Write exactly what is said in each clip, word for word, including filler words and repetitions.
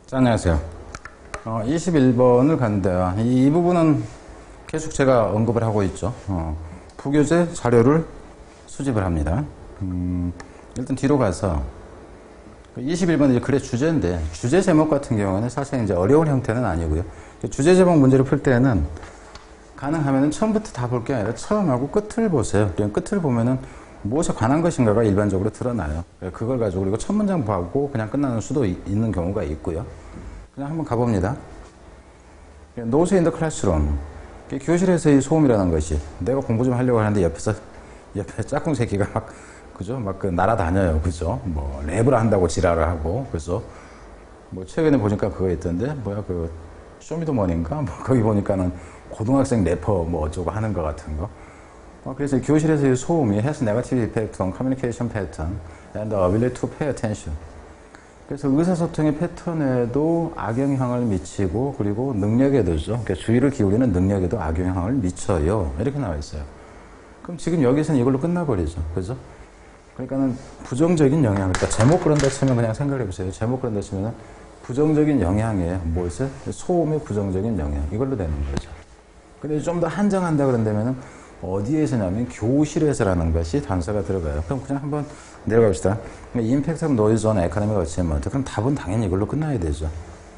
자, 안녕하세요. 어, 이십일 번을 갔는데요. 이, 이 부분은 계속 제가 언급을 하고 있죠. 어, 부교재 자료를 수집을 합니다. 음, 일단 뒤로 가서 이십일 번은 이제 글의 주제인데, 주제 제목 같은 경우는 사실 이제 어려운 형태는 아니고요. 주제 제목 문제를 풀 때는 가능하면 처음부터 다 볼 게 아니라 처음하고 끝을 보세요. 그냥 끝을 보면은 무엇에 관한 것인가가 일반적으로 드러나요. 그걸 가지고 그리고 첫 문장 보고 그냥 끝나는 수도 있는 경우가 있고요. 그냥 한번 가봅니다. Noise in the classroom. 교실에서의 소음이라는 것이, 내가 공부 좀 하려고 하는데 옆에서 옆에 짝꿍 새끼가 막 그죠? 막 그 날아다녀요. 그죠? 뭐 랩을 한다고 지랄을 하고. 그래서 뭐 최근에 보니까 그거 있던데 뭐야 그 쇼미더머니인가? 뭐 거기 보니까는 고등학생 래퍼 뭐 어쩌고 하는 것 같은 거. 어, 그래서 교실에서의 소음이 has negative effect on communication pattern and the ability to pay attention. 그래서 의사소통의 패턴에도 악영향을 미치고 그리고 능력에도죠. 그러니까 주의를 기울이는 능력에도 악영향을 미쳐요. 이렇게 나와 있어요. 그럼 지금 여기서는 이걸로 끝나버리죠. 그죠? 그러니까는 부정적인 영향. 그러니까 제목 그런다 치면 그냥 생각해 보세요. 제목 그런다 치면은 부정적인 영향에 뭐였어요? 소음의 부정적인 영향. 이걸로 되는 거죠. 근데 좀 더 한정한다 그런다면은 어디에서냐면 교실에서라는 것이 단서가 들어가요. 그럼 그냥 한번 내려가 봅시다. Impact of noise on academic achievement. 그럼 답은 당연히 이걸로 끝나야 되죠.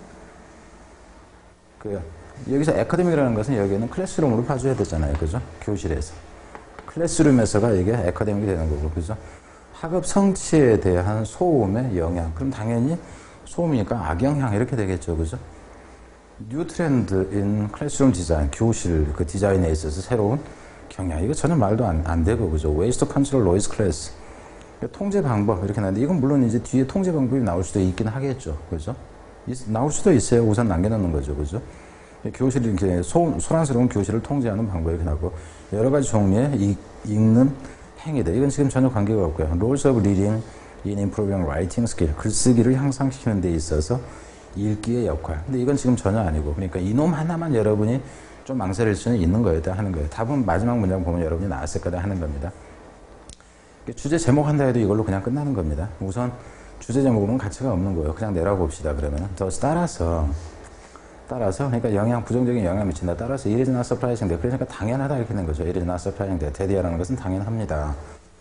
그 여기서 academic이라는 것은 여기에는 클래스룸으로 봐줘야 되잖아요. 그죠? 교실에서. 클래스룸에서가 이게 academic이 되는 거고, 그죠? 학업 성취에 대한 소음의 영향. 그럼 당연히 소음이니까 악영향 이렇게 되겠죠. 그죠? New trend in classroom design. 교실 그 디자인에 있어서 새로운 경향. 이거 전혀 말도 안, 안 되고, 그죠? Ways to control noise class. 통제 방법, 이렇게 나는데, 이건 물론 이제 뒤에 통제 방법이 나올 수도 있긴 하겠죠. 그죠? 있, 나올 수도 있어요. 우선 남겨놓는 거죠. 그죠? 교실, 이렇게 소, 소란스러운 교실을 통제하는 방법 이렇게 나오고, 여러 가지 종류의 읽, 읽는 행위들. 이건 지금 전혀 관계가 없고요. Roles of reading in improving writing skill. 글쓰기를 향상시키는 데 있어서 읽기의 역할. 근데 이건 지금 전혀 아니고, 그러니까 이놈 하나만 여러분이 좀 망설일 수는 있는 거였다 하는 거예요. 답은 마지막 문장 보면 여러분이 나왔을 거다 하는 겁니다. 주제 제목 한다 해도 이걸로 그냥 끝나는 겁니다. 우선 주제 제목은 가치가 없는 거예요. 그냥 내려가 봅시다. 그러면 더 따라서 따라서 그러니까 영향 부정적인 영향을 미친다. 따라서 it is not surprising. 그러니까 당연하다 이렇게 되는 거죠. it is not surprising. 대디아라는 것은 당연합니다.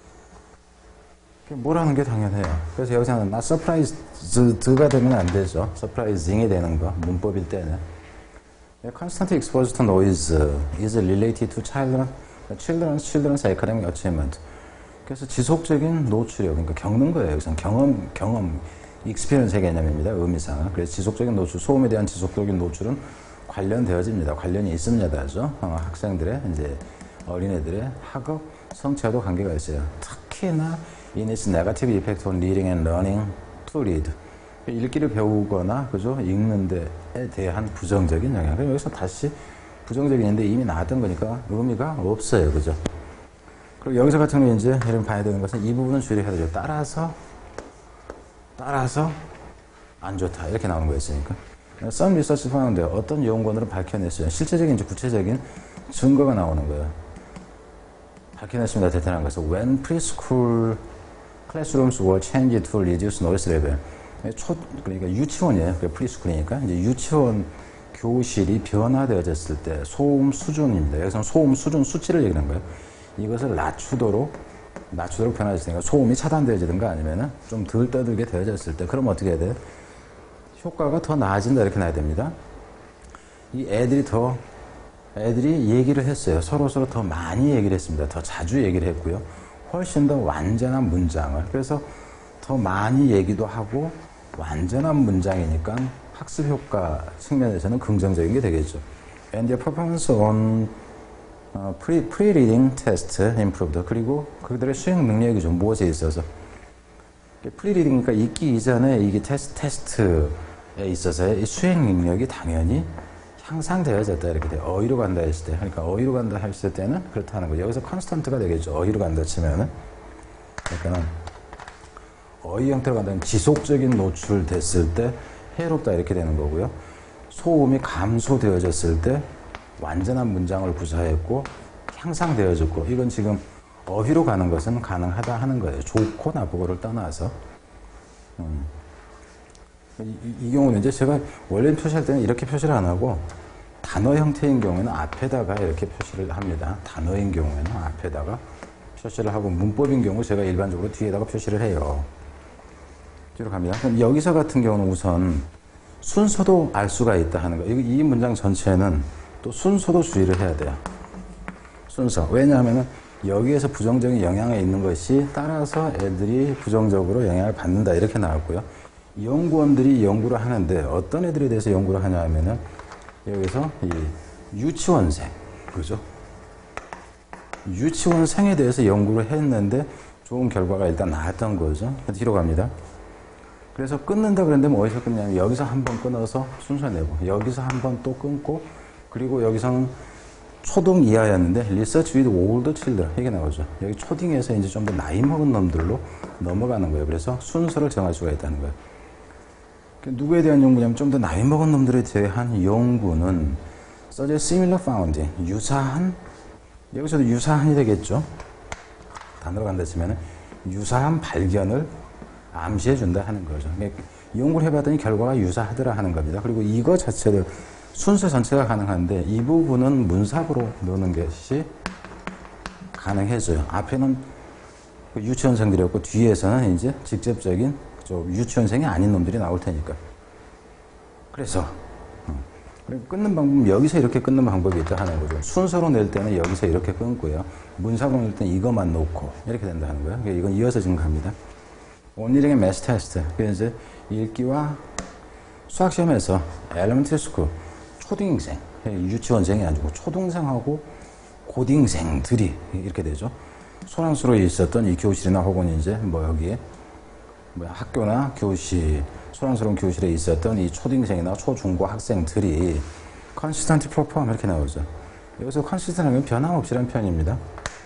뭐라는 게 당연해요. 그래서 여기서는 not surprised가 되면 안 되죠. surprising이 되는 거 문법일 때는. Constant exposure to noise is related to children, children's, children's academic achievement. 그래서 지속적인 노출이요. 그러니까 겪는 거예요. 여기서 경험, 경험, experience의 개념입니다. 의미상. 그래서 지속적인 노출, 소음에 대한 지속적인 노출은 관련되어집니다. 관련이 있습니다죠. 어, 학생들의, 이제 어린애들의 학업 성취와도 관계가 있어요. 특히나 in its negative effect on reading and learning to read. 읽기를 배우거나, 그죠? 읽는 데에 대한 부정적인 영향. 그럼 여기서 다시 부정적인데 이미 나왔던 거니까 의미가 없어요. 그죠? 그리고 여기서 같은 경우 이제 여러분 봐야 되는 것은 이 부분은 주의를 해야 되죠. 따라서, 따라서 안 좋다. 이렇게 나오는 거였으니까. Some research found 어떤 연구원으로 밝혀냈어요. 실제적인, 이제 구체적인 증거가 나오는 거예요. 밝혀냈습니다. 대단한 것은 when preschool classrooms were changed to reduce noise level. 초, 그러니까 유치원이에요. 프리스쿨이니까. 이제 유치원 교실이 변화되어졌을 때 소음 수준입니다. 여기서는 소음 수준 수치를 얘기하는 거예요. 이것을 낮추도록, 낮추도록 변화됐으니까 소음이 차단되어지든가 아니면은 좀 덜 떠들게 되어졌을 때, 그럼 어떻게 해야 돼요? 효과가 더 나아진다. 이렇게 나야 됩니다. 이 애들이 더, 애들이 얘기를 했어요. 서로서로 더 많이 얘기를 했습니다. 더 자주 얘기를 했고요. 훨씬 더 완전한 문장을. 그래서 더 많이 얘기도 하고 완전한 문장이니까 학습 효과 측면에서는 긍정적인 게 되겠죠. And the performance on uh, pre, pre-reading test improved. 그리고 그들의 수행 능력이죠. 무엇에 있어서. 프리리딩이니까 읽기 이전에 이게 테스트, 테스트에 있어서의 수행 능력이 당연히 향상되어졌다. 이렇게 돼. 어휘로 간다 했을 때. 그러니까 어휘로 간다 했을 때는 그렇다는 거죠. 여기서 컨스턴트가 되겠죠. 어휘로 간다 치면은. 그러니까는 어휘 형태로 간다면 지속적인 노출됐을 때 해롭다 이렇게 되는 거고요. 소음이 감소되어졌을 때 완전한 문장을 구사했고 향상되어졌고, 이건 지금 어휘로 가는 것은 가능하다 하는 거예요. 좋고 나쁘고를 떠나서. 음. 이, 이 경우는 이제 제가 원래 표시할 때는 이렇게 표시를 안 하고 단어 형태인 경우에는 앞에다가 이렇게 표시를 합니다. 단어인 경우에는 앞에다가 표시를 하고 문법인 경우 제가 일반적으로 뒤에다가 표시를 해요. 뒤로 갑니다. 그럼 여기서 같은 경우는 우선 순서도 알 수가 있다 하는 거예요. 이 문장 전체는 또 순서도 주의를 해야 돼요. 순서. 왜냐하면 여기에서 부정적인 영향이 있는 것이 따라서 애들이 부정적으로 영향을 받는다 이렇게 나왔고요. 연구원들이 연구를 하는데 어떤 애들에 대해서 연구를 하냐 하면은 여기서 이 유치원생, 그죠? 유치원생에 대해서 연구를 했는데 좋은 결과가 일단 나왔던 거죠. 뒤로 갑니다. 그래서 끊는다 그랬는데 뭐 어디서 끊냐면 여기서 한번 끊어서 순서 내고 여기서 한번 또 끊고 그리고 여기서는 초등 이하였는데 research with older children 이게 나오죠. 여기 초딩에서 이제 좀 더 나이 먹은 놈들로 넘어가는 거예요. 그래서 순서를 정할 수가 있다는 거예요. 누구에 대한 연구냐면 좀 더 나이 먹은 놈들에 대한 연구는 such similar finding 유사한 여기서도 유사한이 되겠죠. 단어로 간다 치면 유사한 발견을 암시해 준다 하는 거죠. 연구를 해봤더니 결과가 유사하더라 하는 겁니다. 그리고 이거 자체를 순서 전체가 가능한데 이 부분은 문sab으로 넣는 것이 가능해져요. 앞에는 유치원생들이었고 뒤에서는 이제 직접적인 유치원생이 아닌 놈들이 나올 테니까. 그래서 끊는 방법은 여기서 이렇게 끊는 방법이 있다 하는 거죠. 순서로 낼 때는 여기서 이렇게 끊고요. 문sab으로 낼 때는 이것만 놓고 이렇게 된다 하는 거예요. 이건 이어서 지금 갑니다. 오늘의 매스 테스트. 그게 이제 읽기와 수학 시험에서 elementary school 초등생, 유치원생이 아니고 초등생하고 고딩생들이 이렇게 되죠. 소란스로 있었던 이 교실이나 혹은 이제 뭐 여기에 뭐 학교나 교실, 소란스러운 교실에 있었던 이 초등생이나 초중고 학생들이 consistently perform 이렇게 나오죠. 여기서 consistent은 변함없이라는 표현입니다.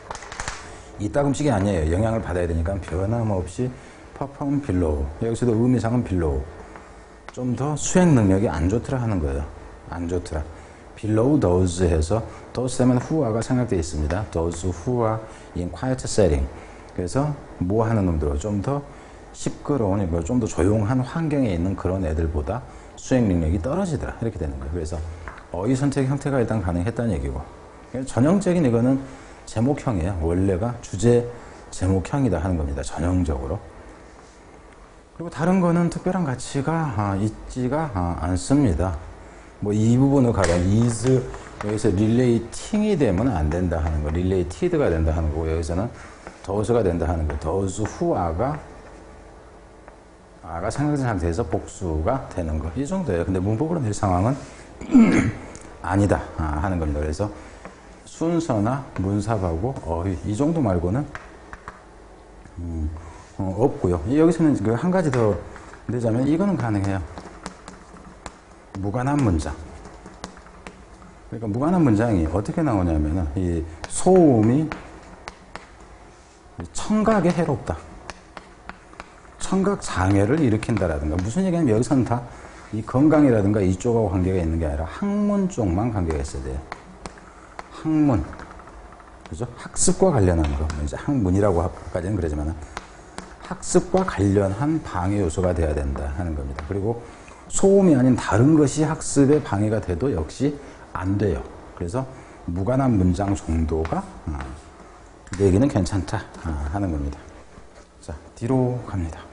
이따금씩이 아니에요. 영향을 받아야 되니까 변함없이 perform below. 여기서도 의미상은 below. 좀 더 수행 능력이 안 좋더라 하는 거예요. 안 좋더라. below those 해서 those 하면 who가 생각되어 있습니다. those who are in quiet setting. 그래서 뭐 하는 놈들로 좀 더 시끄러운, 좀 더 조용한 환경에 있는 그런 애들보다 수행 능력이 떨어지더라. 이렇게 되는 거예요. 그래서 어휘 선택 형태가 일단 가능했다는 얘기고. 전형적인 이거는 제목형이에요. 원래가 주제 제목형이다 하는 겁니다. 전형적으로. 그리고 다른 거는 특별한 가치가 아, 있지가 아, 않습니다. 뭐 이 부분을 가면 is 여기서 relating이 되면 안 된다 하는 거, related가 된다 하는 거고 여기서는 those가 된다 하는 거, those who are가 아가 생각된 상태에서 복수가 되는 거 이 정도예요. 근데 문법으로 낼 상황은 아니다 아, 하는 겁니다. 그래서 순서나 문sab하고 어휘 이 정도 말고는 음, 어, 없고요. 여기서는 그 한 가지 더 내자면 이거는 가능해요. 무관한 문장. 그러니까 무관한 문장이 어떻게 나오냐면은 이 소음이 청각에 해롭다. 청각 장애를 일으킨다라든가 무슨 얘기냐면 여기서는 다 이 건강이라든가 이쪽하고 관계가 있는 게 아니라 학문 쪽만 관계가 있어야 돼요. 학문. 그죠? 학습과 관련한 거. 이제 학문이라고 까지는 그러지만 학습과 관련한 방해 요소가 돼야 된다 하는 겁니다. 그리고 소음이 아닌 다른 것이 학습에 방해가 돼도 역시 안 돼요. 그래서 무관한 문장 정도가 내기는 괜찮다 하는 겁니다. 자, 뒤로 갑니다.